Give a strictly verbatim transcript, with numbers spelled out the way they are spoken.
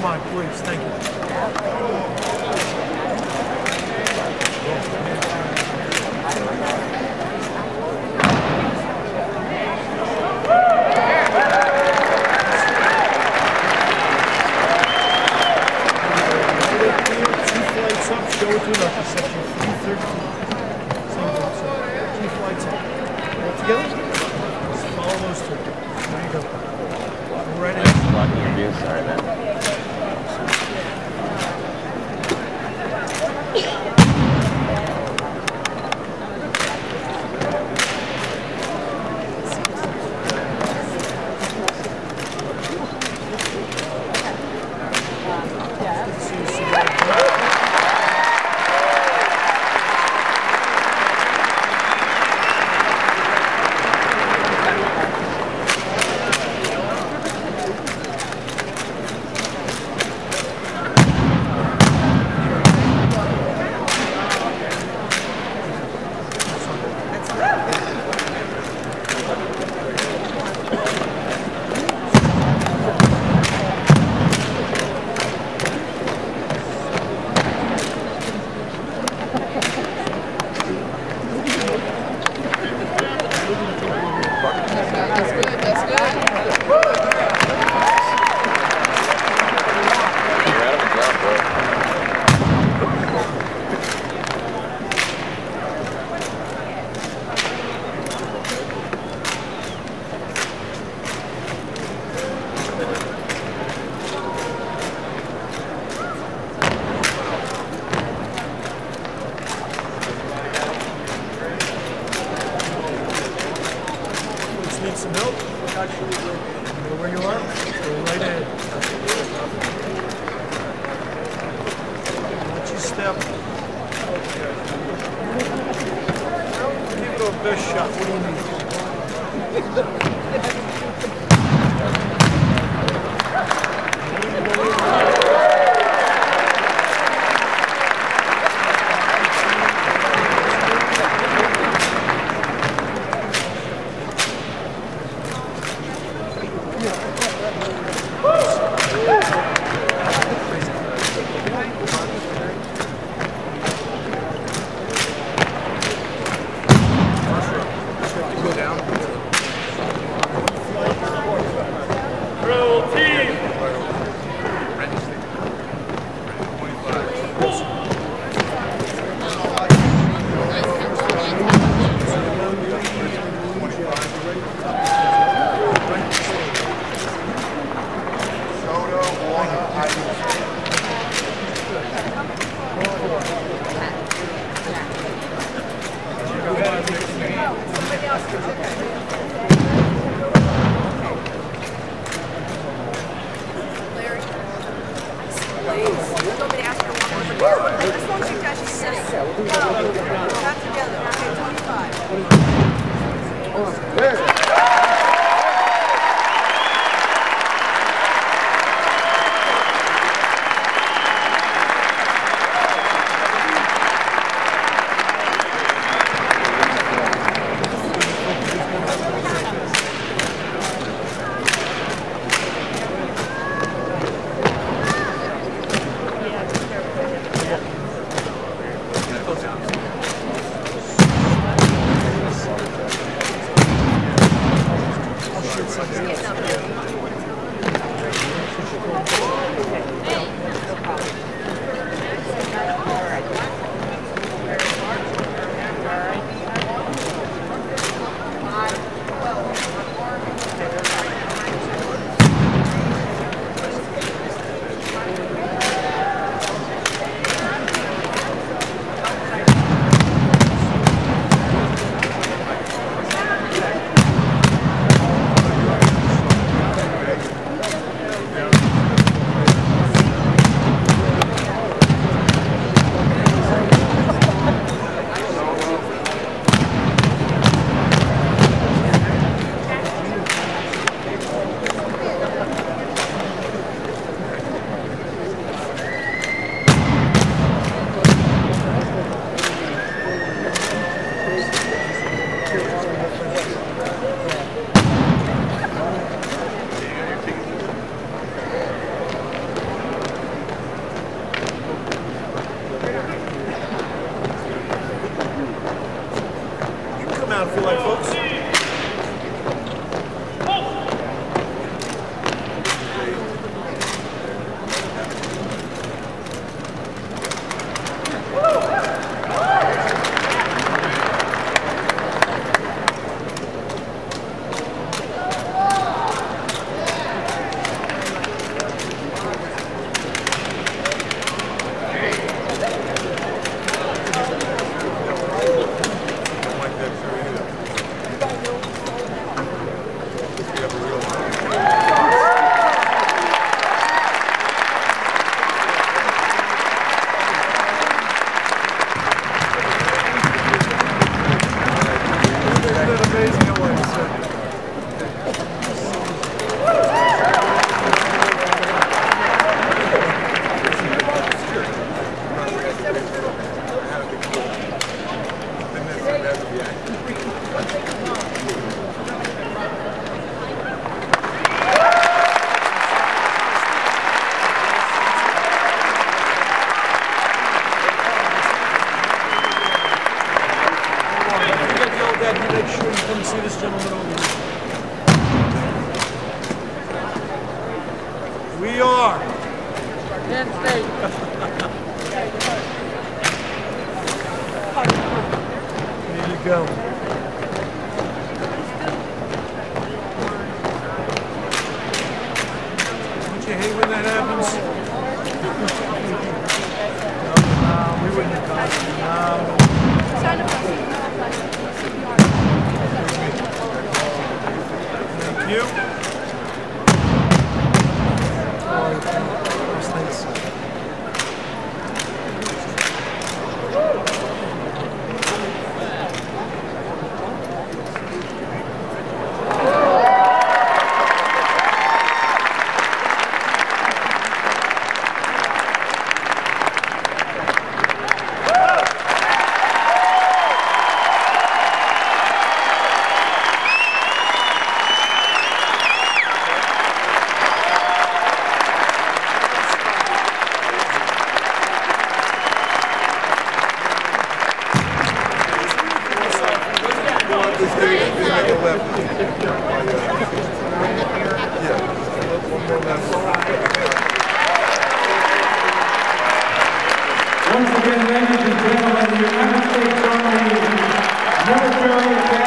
Come on, please. Thank you. Two flights up, go to lucky section three thirteen. Two flights up. All together? Just follow those two. There you go. Go right in. Blocking your view, sorry man. Need some help? Know where you are? Go right ahead. Watch your step. Give it a best shot. What do you need? are. Penn State. There you go. Don't you hate when that happens? No, no, we wouldn't have done it. No. Thank you. Those things. Once again, ladies and gentlemen, the United States Army military